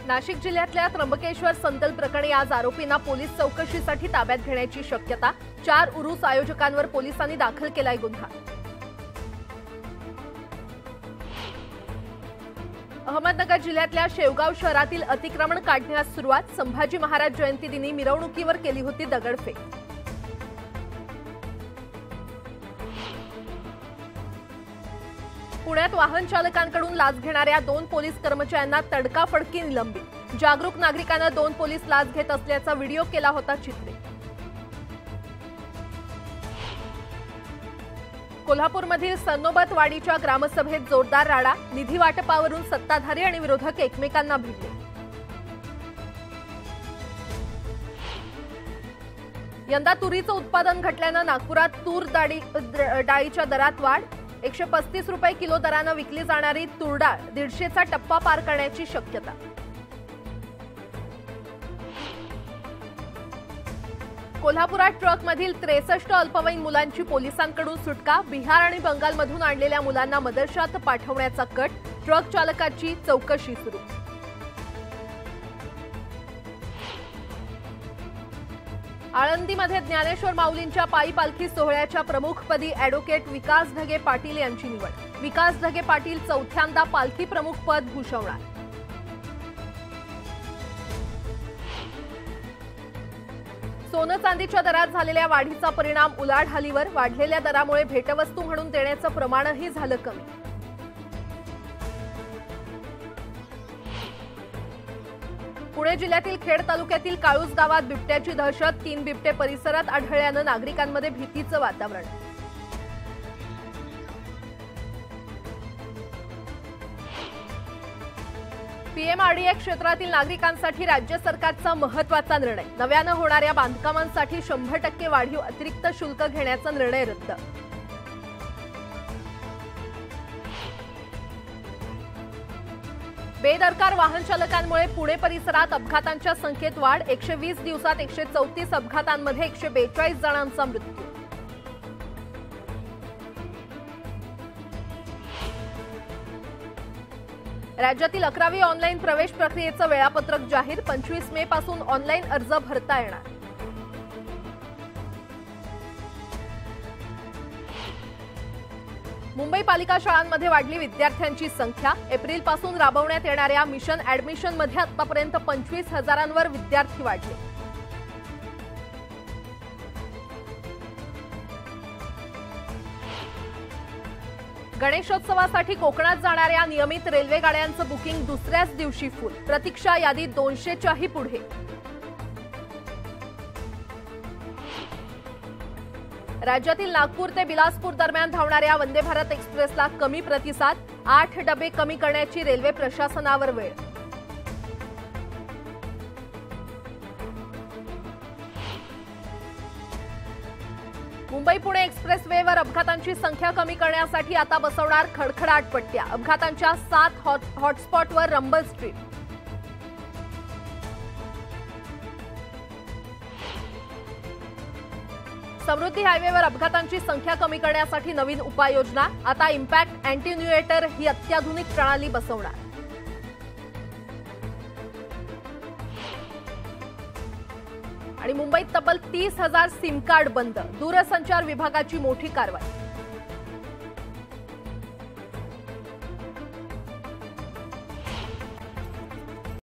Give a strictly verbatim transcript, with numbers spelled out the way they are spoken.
नाशिक जिल्ह्यातल्या त्र्यंबकेश्वर संदल प्रकरणी आज आरोपींना पोलीस चौकशीसाठी ताब्यात घेण्याची शक्यता। चार उरूस आयोजकांवर पोलिसांनी दाखल केलाय गुन्हा। अहमदनगर जिल्ह्यातल्या शेवगाव शहरातील अतिक्रमण काढण्यास सुरुवात। संभाजी महाराज जयंती दिनी मिरवणुकीवर केली होती दगडफेक। पुण्यात वाहन चालकांकडून लाच घेणाऱ्या दोन पोलीस कर्मचाऱ्यांना तडकाफडकी निलंबित। जागरूक नागरिकांना दोन पोलीस लाच घेत असल्याचा व्हिडिओ केला होता चित्रित। कोल्हापूरमधील सरनोबतवाडीच्या ग्रामसभेत जोरदार राडा। निधी वाटपावरून सत्ताधारी आणि विरोधक एकमेकांना भिडले। यंदा तुरीचं उत्पादन घटल्यानं नागपुरात तूर डाळी डाळीच्या दरात वाढ। एकशे पस्तीस रुपये किलो दरानं विकली जाणारी तूर डाळ दीडशेचा टप्पा पार करण्याची शक्यता। कोल्हापुरात ट्रकमधील त्रेसष्ट अल्पवयीन मुलांची पोलिसांकडून सुटका। बिहार आणि बंगालमधून आणलेल्या मुलांना मदरशात पाठवण्याचा कट। ट्रक चालकाची चौकशी सुरू। आळंदीमध्ये ज्ञानेश्वर माऊलींच्या पायी पालखी सोहळ्याच्या प्रमुखपदी ॲडव्होकेट विकास ढगे पाटील यांची निवड। विकास ढगे पाटील चौथ्यांदा पालखी प्रमुखपद भूषवणार। सोनं चांदीच्या दरात झालेल्या वाढीचा परिणाम उलाढालीवर। वाढलेल्या दरामुळे भेटवस्तू म्हणून देण्याचं प्रमाणही झालं कमी। पुणे जिल्ह्यातील खेड तालुक्यातील काळूस गावात बिबट्याची दहशत। तीन बिबटे परिसरात आढळल्यानं नागरिकांमध्ये भीतीचं वातावरण। पीएमआरडीए क्षेत्रातील नागरिकांसाठी राज्य सरकारचा महत्त्वाचा निर्णय। नव्यानं होणाऱ्या बांधकामांसाठी शंभर टक्के वाढीव अतिरिक्त शुल्क घेण्याचा निर्णय रद्द। बेदरकार वाहन चालकांमुळे पुणे परिसरात अपघातांच्या संख्येत वाढ। एकशे वीस दिवसात एकशे चौतीस अपघातांमध्ये एकशे बेचाळीस जणांचा मृत्यू। राज्यातील अकरावी ऑनलाईन प्रवेश प्रक्रियेचं वेळापत्रक जाहीर। पंचवीस मे पासून ऑनलाईन अर्ज भरता येणार। मुंबई पालिका शाळांमध्ये वाढली विद्यार्थ्यांची संख्या। एप्रिल पासून राबवण्यात येणाऱ्या मिशन ॲडमिशन मध्ये आतापर्यंत पंचवीस हजारांवर विद्यार्थी वाढले। गणेशोत्सवासाठी कोकणात जाणाऱ्या नियमित रेल्वे गाड्यांचं बुकिंग दुसऱ्याच दिवशी फुल। प्रतीक्षा यादी दोनशेच्याही पुढे। राज्यातील नागपूर ते बिलासपूर दरम्यान धावणाऱ्या वंदे भारत एक्सप्रेसला कमी प्रतिसाद। आठ डबे कमी करण्याची रेल्वे प्रशासनावर वेळ। मुंबई पुणे एक्सप्रेस वेवर अपघातांची संख्या कमी करण्यासाठी आता बसवणार खडखडाट पट्ट्या। अपघातांच्या सात हॉटस्पॉटवर रंबल स्ट्रीप। समृद्धी हायवेवर अपघातांची संख्या कमी करण्यासाठी नवीन उपाययोजना। आता इम्पॅक्ट अँटीन्युएटर ही अत्याधुनिक प्रणाली बसवणार। आणि मुंबईत तब्बल तीस हजार सिम कार्ड बंद। दूरसंचार विभागाची मोठी कारवाई।